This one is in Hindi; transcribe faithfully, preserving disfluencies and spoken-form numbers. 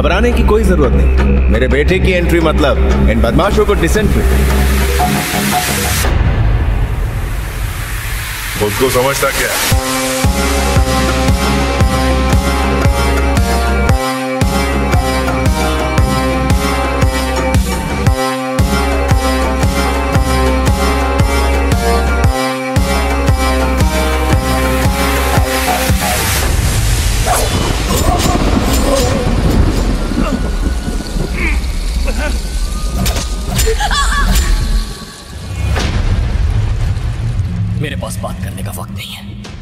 घबराने की कोई जरूरत नहीं। मेरे बेटे की एंट्री मतलब इन बदमाशों को डिसेंट्री। उसको समझता क्या? मेरे पास बात करने का वक्त नहीं है।